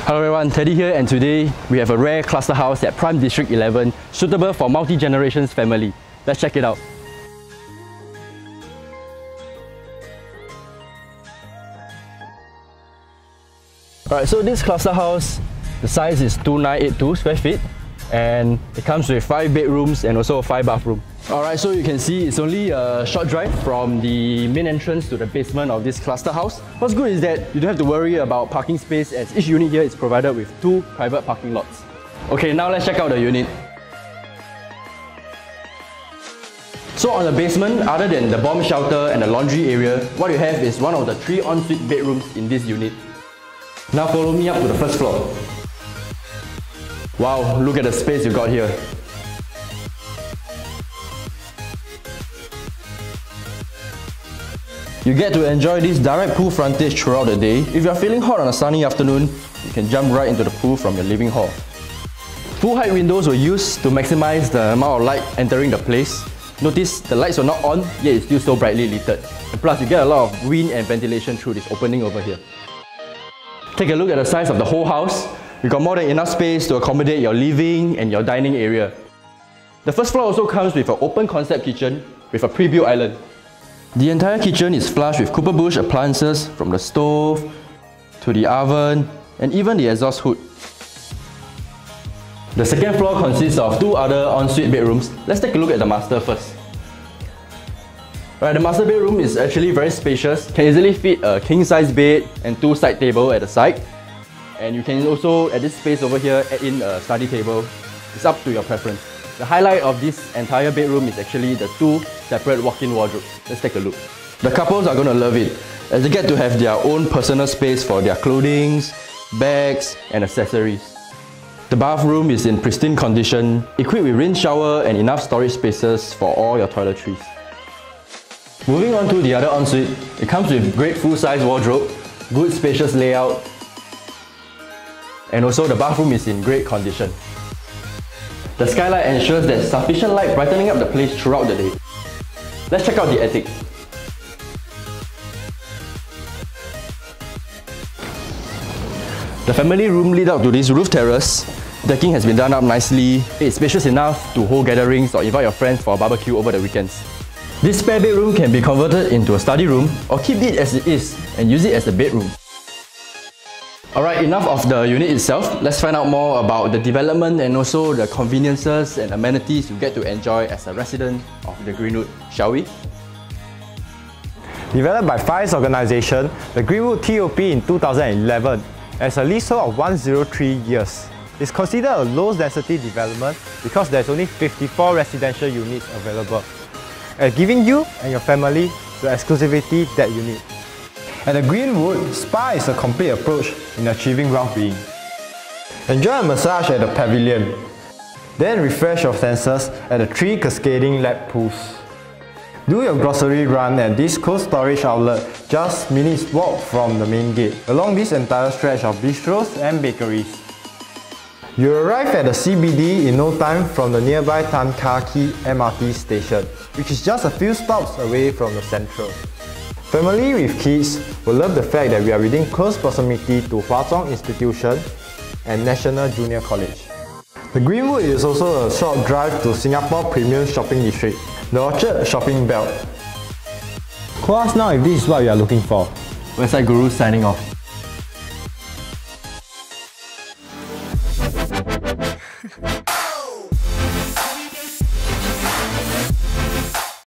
Hello everyone, Teddy here, and today we have a rare cluster house at Prime District 11, suitable for multi-generations family. Let's check it out. Alright, so this cluster house, the size is 2982 square feet, and it comes with 5 bedrooms and also 5 bathrooms. Alright, so you can see it's only a short drive from the main entrance to the basement of this cluster house. What's good is that you don't have to worry about parking space, as each unit here is provided with 2 private parking lots. Okay, now let's check out the unit. So on the basement, other than the bomb shelter and the laundry area, what you have is one of the 3 ensuite bedrooms in this unit. Now follow me up to the first floor. Wow, look at the space you got here. You get to enjoy this direct pool frontage throughout the day. If you're feeling hot on a sunny afternoon, you can jump right into the pool from your living hall. Full height windows were used to maximize the amount of light entering the place. Notice the lights are not on, yet it's still so brightly lit. And plus you get a lot of wind and ventilation through this opening over here. Take a look at the size of the whole house. You got more than enough space to accommodate your living and your dining area. The first floor also comes with an open concept kitchen with a pre-built island. The entire kitchen is flush with Cooper Bush appliances, from the stove to the oven and even the exhaust hood. The second floor consists of 2 other ensuite bedrooms. Let's take a look at the master first. Alright, the master bedroom is actually very spacious. Can easily fit a king-size bed and 2 side tables at the side. And you can also, at this space over here, add in a study table. It's up to your preference. The highlight of this entire bedroom is actually the 2 separate walk-in wardrobes. Let's take a look. The couples are going to love it, as they get to have their own personal space for their clothing, bags and accessories. The bathroom is in pristine condition, equipped with rain shower and enough storage spaces for all your toiletries. Moving on to the other ensuite, it comes with great full-size wardrobe, good spacious layout, and also the bathroom is in great condition. The skylight ensures there's sufficient light brightening up the place throughout the day. Let's check out the attic. The family room leads out to this roof terrace. Decking has been done up nicely. It's spacious enough to hold gatherings or invite your friends for a barbecue over the weekends. This spare bedroom can be converted into a study room or keep it as it is and use it as a bedroom. Alright, enough of the unit itself. Let's find out more about the development and also the conveniences and amenities you get to enjoy as a resident of the Greenwood, shall we? Developed by FIRES organisation, the Greenwood TOP in 2011 has a leasehold of 103 years. It's considered a low-density development because there's only 54 residential units available, giving you and your family the exclusivity that you need. At the Greenwood, spa is a complete approach in achieving well-being. Enjoy a massage at the pavilion, then refresh your senses at the 3 cascading lap pools. Do your grocery run at this cold storage outlet just minutes walk from the main gate, along this entire stretch of bistros and bakeries. You arrive at the CBD in no time from the nearby Tan Kah Kee MRT station, which is just a few stops away from the central. Family with kids will love the fact that we are within close proximity to Hwa Chong Institution and National Junior College. The Greenwood is also a short drive to Singapore Premium Shopping District, the Orchard Shopping Belt. Call us now if this is what you are looking for. Westside Guru signing off.